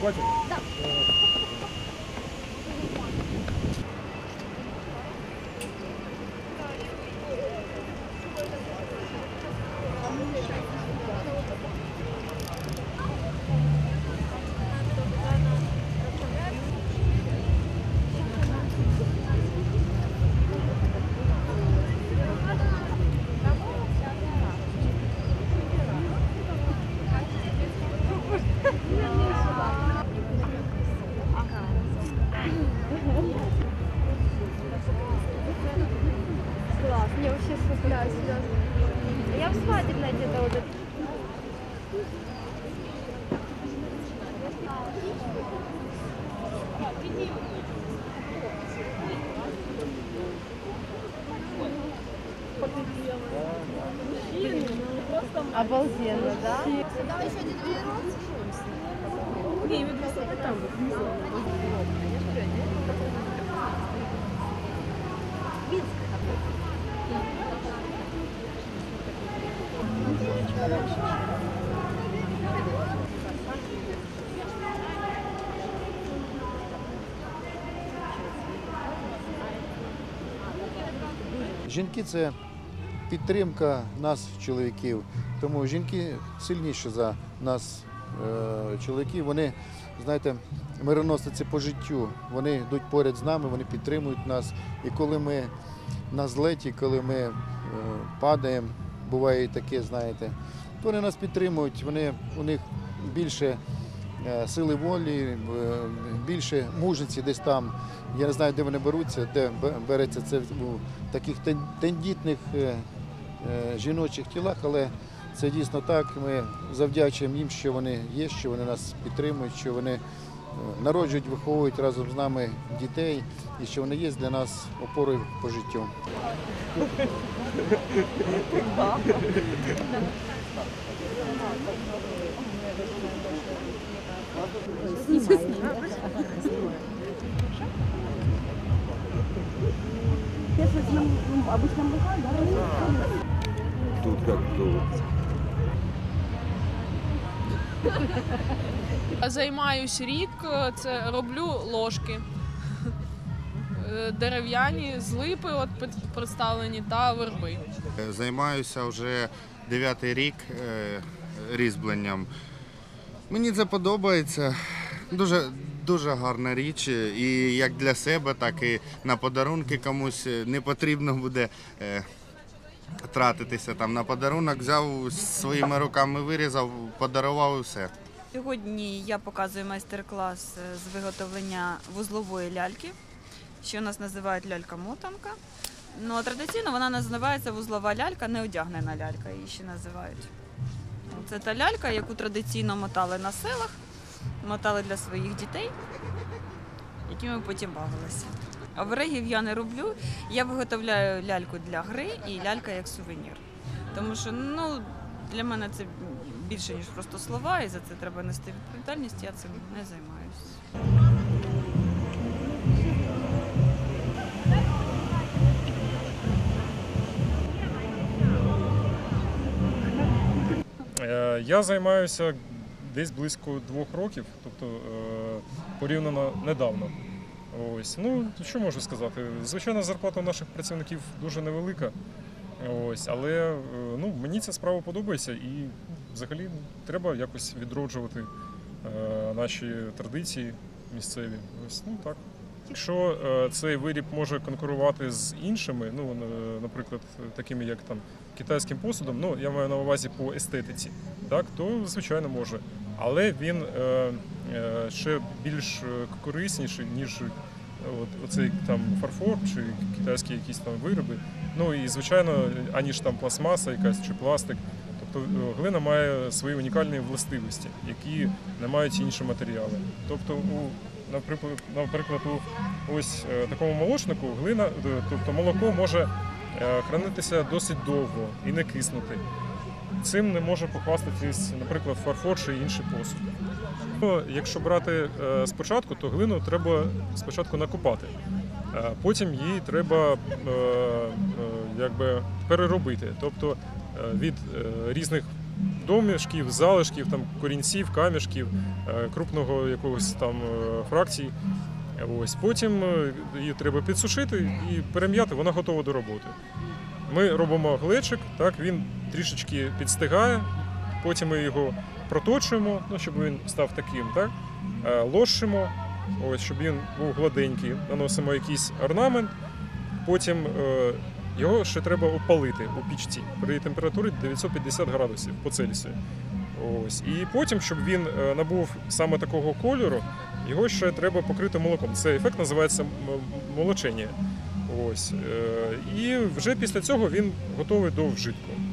Хватит? Да. Класс, мне вообще супер. Да, серьезно. Я в свадебной где-то вот. Обалденно, да? Давай еще один веерок. Не, имею в виду, там. Жінки – це підтримка нас, чоловіків. Тому жінки сильніші за нас, чоловіків. Вони, знаєте, мироносиці по життю. Вони йдуть поряд з нами, вони підтримують нас. І коли ми на злеті, коли ми падаємо, буває і таке, знаєте, то вони нас підтримують, у них більше сили волі, більше мужності десь там. Я не знаю, де вони беруться, де береться це у таких тендітних жіночих тілах, але це дійсно так. Ми завдячуємо їм, що вони є, що вони нас підтримують, що вони народжують, виховують разом з нами дітей і що вони є для нас опорою по життю. Тут как тут. Займаюсь рік, це роблю ложки дерев'яні з липи от представлені та верби. Займаюся вже 9-й рік різьбленням. Мені це подобається, дуже гарна річ, і як для себе, так і на подарунки комусь не потрібно буде тратитися там на подарунок, взяв своїми руками, вирізав, подарував і все. Сьогодні я показую майстер-клас з виготовлення вузлової ляльки, що у нас називають лялька-мотанка. Ну, а традиційно вона називається вузлова лялька, неодягнена лялька її ще називають. Це та лялька, яку традиційно мотали на селах, мотали для своїх дітей, якими потім бавилися. Оберегів я не роблю, я виготовляю ляльку для гри і лялька як сувенір. Тому що для мене це більше, ніж просто слова, і за це треба нести відповідальність, я цим не займаюся. Я займаюся десь близько 2 років, тобто порівняно недавно. Ось. Ну, що можу сказати? Звичайно, зарплата наших працівників дуже невелика, ось, але мені ця справа подобається і взагалі треба якось відроджувати наші традиції місцеві. Ось, так. Якщо цей виріб може конкурувати з іншими, наприклад, такими як там китайським посудом, я маю на увазі по естетиці, так, то звичайно може. Але він ще більш корисніший, ніж оцей там фарфор чи китайські якісь там вироби. Ну і звичайно, аніж там пластмаса якась чи пластик. Тобто глина має свої унікальні властивості, які не мають інші матеріали. Тобто, наприклад, у ось такому молочнику глина, тобто молоко може хранитися досить довго і не киснути. Цим не може похвастатись, наприклад, фарфор чи інший посуд. Якщо брати спочатку, то глину треба спочатку накопати, потім її треба переробити. Тобто від різних домішків, залишків, там, корінців, камішків, крупного якогось там фракцій. Ось. Потім її треба підсушити і перем'яти, вона готова до роботи. Ми робимо глечик, так, він трішечки підстигає, потім ми його проточуємо, ну, щоб він став таким, так, лощимо, ось, щоб він був гладенький, наносимо якийсь орнамент, потім його ще треба опалити у пічці при температурі 950 градусів по Цельсію. Ось. І потім, щоб він набув саме такого кольору, його ще треба покрити молоком. Цей ефект називається молочення. Ось. І вже після цього він готовий до вжитку.